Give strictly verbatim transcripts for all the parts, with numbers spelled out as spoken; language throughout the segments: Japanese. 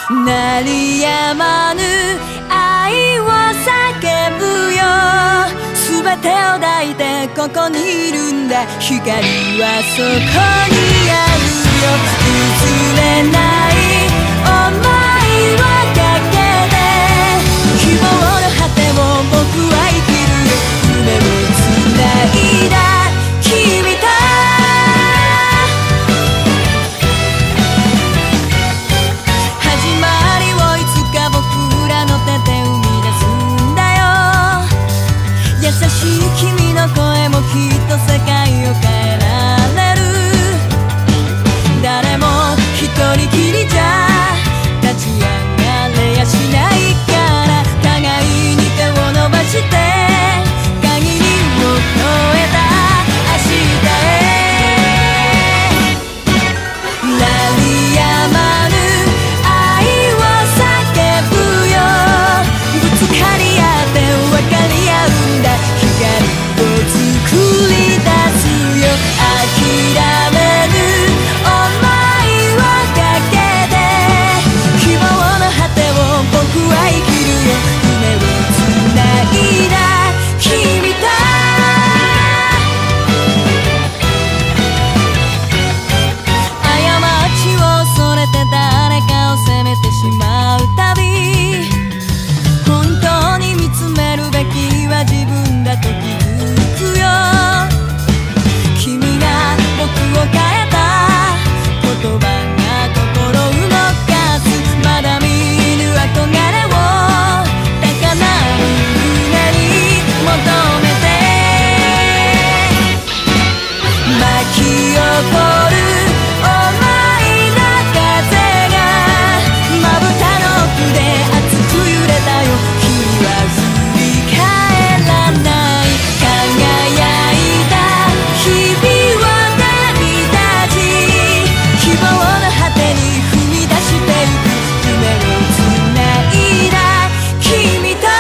鳴りやまぬ愛を叫ぶよ。すべてを抱いてここにいるんだ。光はそこにあるよ。譲れない想いをかけて希望の果てを僕は生きるよ。夢をつないだ君と始まりをいつか僕らの手で生み出すんだよ。優しい君の声もきっと世界を変えられる。誰も一人きりじゃ立ち上がれやしないから、互いに手を伸ばして限りを超えた明日へ。鳴りやまぬ愛を叫ぶよ。ぶつかり合って分かり合うんだ。光を作り出すよ。諦めぬ想いをかけて希望の果てを僕は生きるよ。夢をつないだ君と過ちを恐れて誰かを責めてしまうたび、本当に見つめるべきは自分だと気づくよ。君が僕を変えた言葉が心動かす。まだ見ぬ憧れを高鳴る胸に求めて巻き起こる想いの風がまぶたの奥で熱く揺れたよ。君は振り返らない。輝いた日々を旅立ち希望の果てに踏み出してゆく。夢をつないだ君と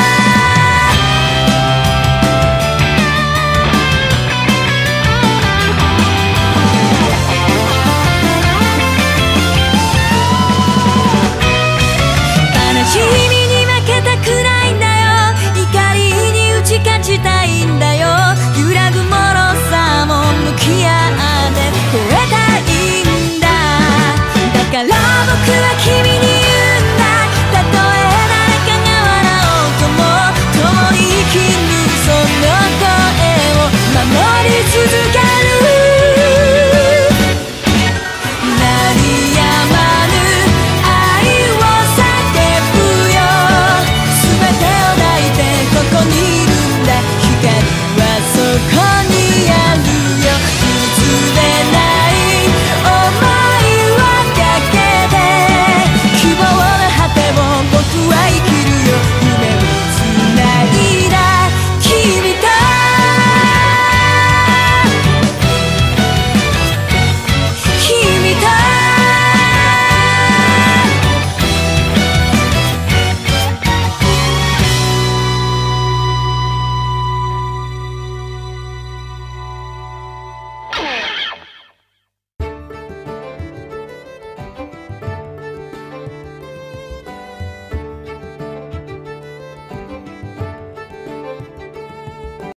悲しみに負けたくないんだよ。怒りに打ち勝ちたいんだよ。揺らぐ脆さも向き合って超えたいんだ。だから僕は君